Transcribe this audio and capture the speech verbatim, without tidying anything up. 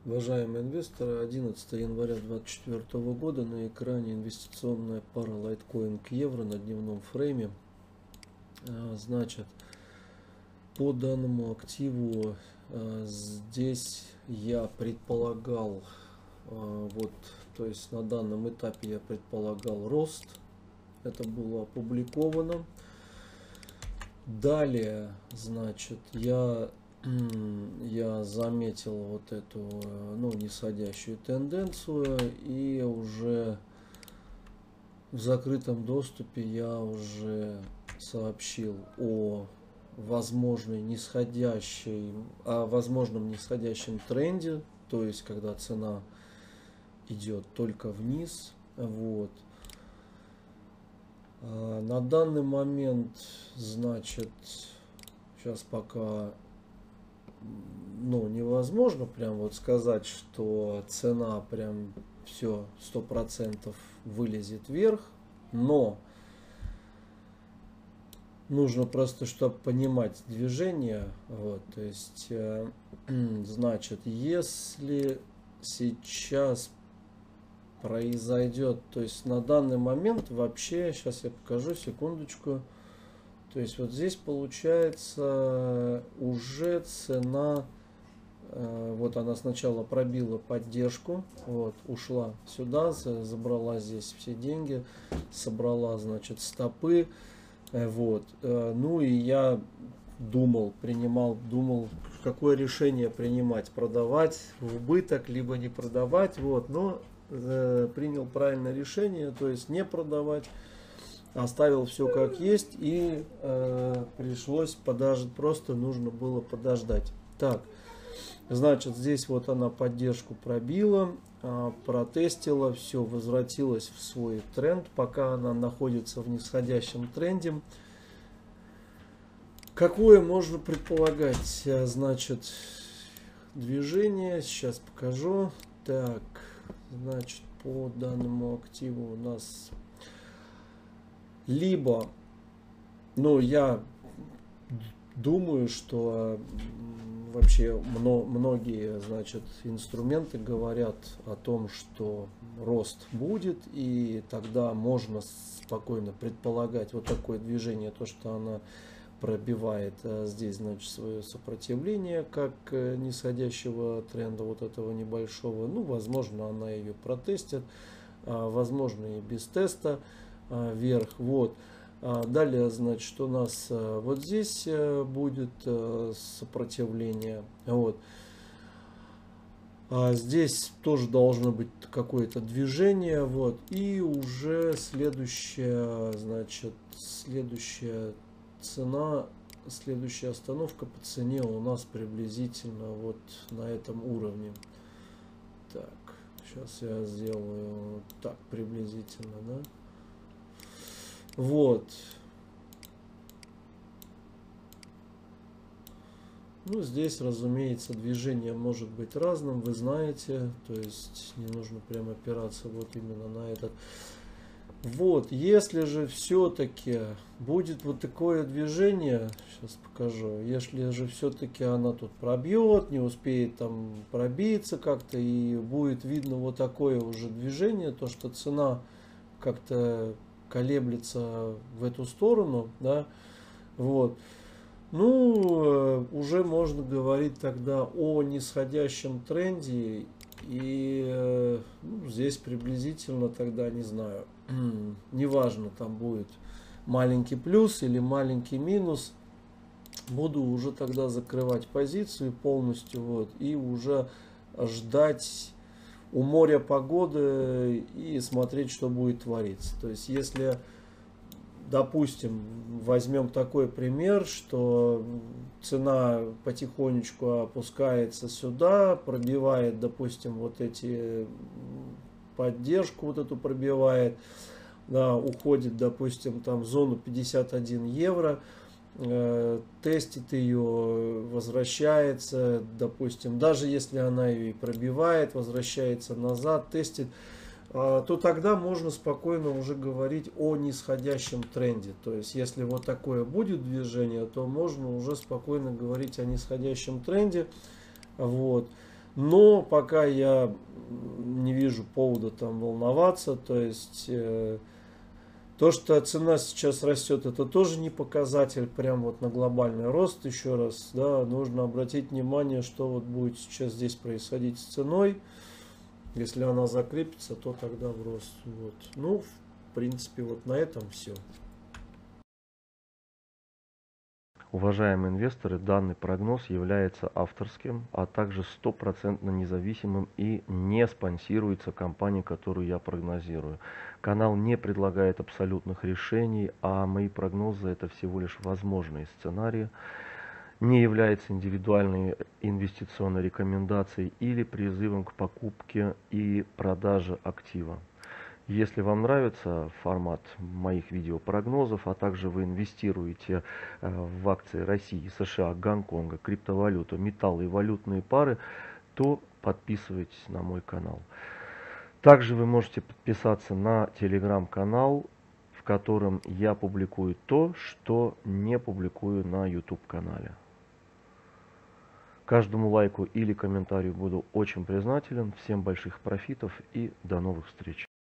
Уважаемые инвесторы, одиннадцатого января две тысячи двадцать четвёртого года на экране инвестиционная пара Litecoin к евро на дневном фрейме. Значит, по данному активу здесь я предполагал, вот, то есть на данном этапе я предполагал рост. Это было опубликовано. Далее, значит, я я заметил вот эту, ну, нисходящую тенденцию, и уже в закрытом доступе я уже сообщил о возможной нисходящей, о возможном нисходящем тренде, то есть когда цена идет только вниз. Вот. На данный момент, значит, сейчас пока, ну, невозможно прям вот сказать, что цена прям все сто процентов вылезет вверх, но нужно просто, чтобы понимать движение. Вот, то есть, э, значит, если сейчас произойдет, то есть на данный момент вообще, сейчас я покажу, секундочку. То есть вот здесь получается уже цена, э, вот она сначала пробила поддержку, вот, ушла сюда, забрала здесь все деньги, собрала, значит, стопы, э, вот, э, ну и я думал, принимал, думал, какое решение принимать, продавать в убыток, либо не продавать, вот, но э, принял правильное решение, то есть не продавать. Оставил все как есть, и э, пришлось подождать, просто нужно было подождать. Так, значит, здесь вот она поддержку пробила, э, протестила, все, возвратилась в свой тренд, пока она находится в нисходящем тренде. Какое можно предполагать, значит, движение, сейчас покажу. Так, значит, по данному активу у нас либо, ну, я думаю, что вообще многие, значит, инструменты говорят о том, что рост будет, и тогда можно спокойно предполагать вот такое движение, то, что она пробивает здесь, значит, свое сопротивление как нисходящего тренда вот этого небольшого. Ну, возможно, она ее протестит, возможно, и без теста вверх. Вот. Далее, значит, у нас вот здесь будет сопротивление. Вот. Здесь тоже должно быть какое-то движение. Вот. И уже следующая, значит, следующая цена, следующая остановка по цене у нас приблизительно вот на этом уровне. Так, сейчас я сделаю так приблизительно, да. Вот. Ну, здесь, разумеется, движение может быть разным, вы знаете, то есть не нужно прям опираться вот именно на этот. Вот, если же все-таки будет вот такое движение, сейчас покажу, если же все-таки она тут пробьет, не успеет там пробиться как-то, и будет видно вот такое уже движение, то что цена как-то колеблется в эту сторону, да, вот, ну, уже можно говорить тогда о нисходящем тренде, и ну, здесь приблизительно тогда, не знаю, неважно, там будет маленький плюс или маленький минус, буду уже тогда закрывать позицию полностью, вот, и уже ждать у моря погоды и смотреть, что будет твориться. То есть, если, допустим, возьмем такой пример, что цена потихонечку опускается сюда, пробивает, допустим, вот эти поддержку, вот эту пробивает, да, уходит, допустим, там в зону пятьдесят один евро, э, тестит ее, возвращается, допустим, даже если она ее и пробивает, возвращается назад, тестит, э, то тогда можно спокойно уже говорить о нисходящем тренде. То есть, если вот такое будет движение, то можно уже спокойно говорить о нисходящем тренде. Вот. Но пока я не вижу повода там волноваться, то есть э, то, что цена сейчас растет, это тоже не показатель прям вот на глобальный рост. Еще раз, да, нужно обратить внимание, что вот будет сейчас здесь происходить с ценой. Если она закрепится, то тогда в рост. Вот. Ну, в принципе, вот на этом все. Уважаемые инвесторы, данный прогноз является авторским, а также стопроцентно независимым и не спонсируется компанией, которую я прогнозирую. Канал не предлагает абсолютных решений, а мои прогнозы это всего лишь возможные сценарии, не является индивидуальной инвестиционной рекомендацией или призывом к покупке и продаже актива. Если вам нравится формат моих видеопрогнозов, а также вы инвестируете в акции России, США, Гонконга, криптовалюту, металлы и валютные пары, то подписывайтесь на мой канал. Также вы можете подписаться на телеграм-канал, в котором я публикую то, что не публикую на YouTube-канале. Каждому лайку или комментарию буду очень признателен. Всем больших профитов и до новых встреч.